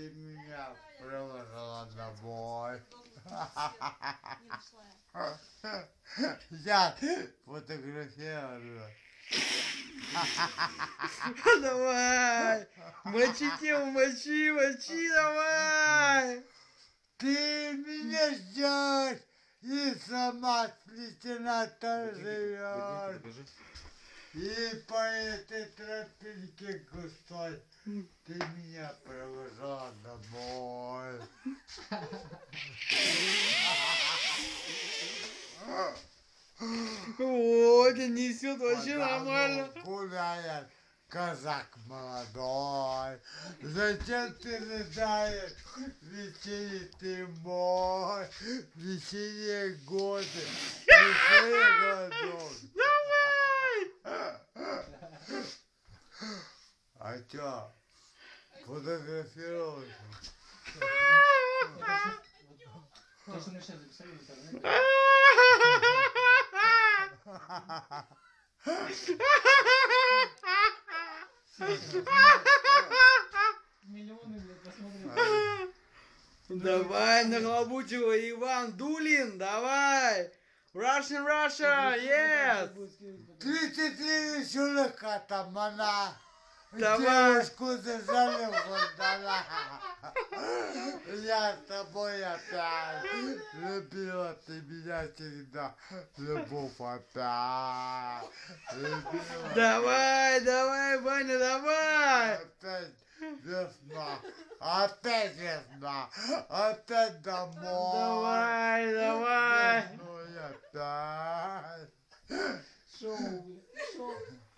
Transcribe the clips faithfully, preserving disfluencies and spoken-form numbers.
ты меня провожала домой. Я фотографирую. Давай! Мочи тему, мочи, мочи, давай! Ты меня ждешь и сама с лейтенантом живешь. И по этой тропинке густой ты меня провожала домой. Вот, несет вообще нормально. Гуляет казак молодой. Зачем ты рыдаешь? Веселье ты мой. Веселье годы. Веселье годов. А чё? Фотографировался? То, что мы сейчас записали в интернете. Миллионы, блядь, посмотрим. Давай, нахлобучивай, Иван Дулин, давай! Russian Russia, yes! тридцать три веселых атамана. Давай. Девушку зажали в вандала. Я с тобой опять. Любила ты меня всегда. Любовь опять. Любила. Давай, давай, Ваня, давай! Опять весна. Опять весна. Опять домой. Давай, давай! Весной опять. Шоу, блядь, шоу.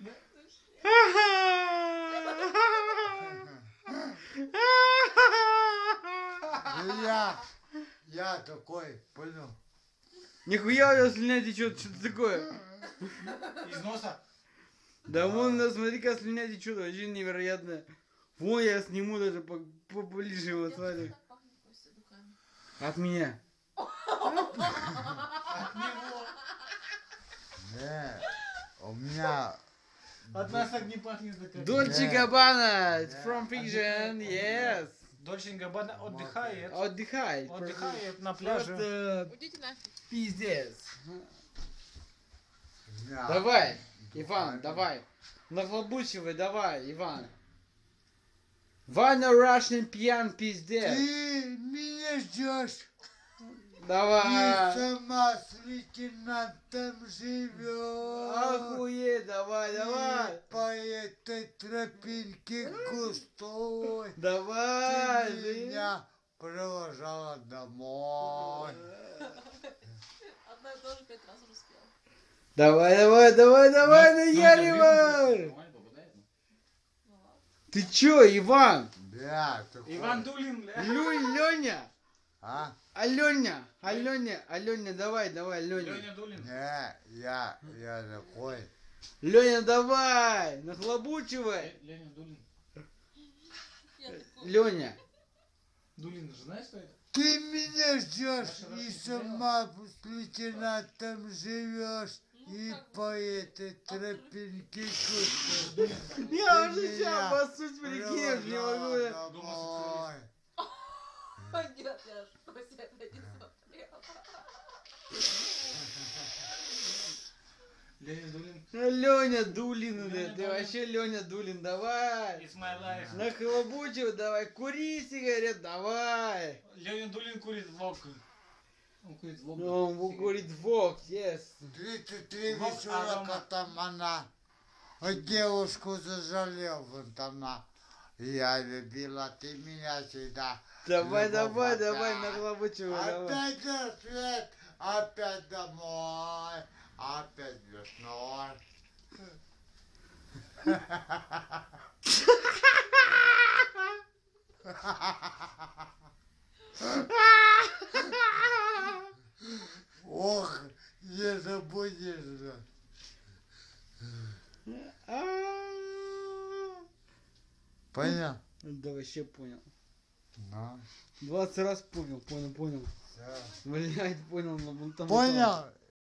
Я, я такой, понял? Нихуя у него слюня течет, что это такое? Из носа. Да вон, да, смотри, как слюня течет, вообще невероятно. Вон я сниму даже по- поближе его, смотри. От меня. От него. Не, у меня... От нас так не пахнет. Дольче Габбана, it's from Fiction, yes. Дольче Габбана отдыхает. Отдыхай. Отдыхает на пляже. Просто Уйдите нафиг. пиздец. Я- Давай, Иван, давай. Нахлобучивай, давай, Иван. Ваня Russian пьян пиздец. Ты меня ждешь. И Давай. сама с лейтенантом живешь. Охуеть, давай, давай. И по этой тропинке густой Давай, ты блин. меня провожала домой. Одно и то же пять раз успел. Давай, давай, давай, давай, Ну, наяривай. ну, Ну ладно. Ты чё, Иван? Бля, ты Иван хуй. Дулин, бля. Лю, Леня. А? Аленя, Аленя, Аленя, давай, давай, Леня. Леня Дулин. Не, я, я такой. Леня, давай, нахлобучивай. Леня Дулин. Я такой. Леня. Дулин, же знаешь, что это? Ты меня ждешь Наша и Россия сама с лейтенантом живешь. И Ну, как бы. по этой тропинке густой Я ты уже меня сейчас по сути прикинешь, не могу. я. провожала домой. Нет, я ж Костя это не смотрела. Леня Дулин. Леня Дулин, бля, Леня ты Дулин. вообще Леня Дулин, давай. It's my life. Нахлобучивай, давай, кури сигарет, давай. Леня Дулин курит вок. Он курит вок. Он курит вок, yes. тридцать три Вот веселых аромат. атамана. А девушку зажалел в интернат. Я любила, ты меня всегда. Давай, любовь давай, опять. давай, нахлобучивай, давай. Опять рассвет, опять домой, опять весной. Ох, не забудешь же. Понял? Да вообще понял. Да. двадцать раз понял, понял, понял. Всё. Блять, понял, но вон там. Понял?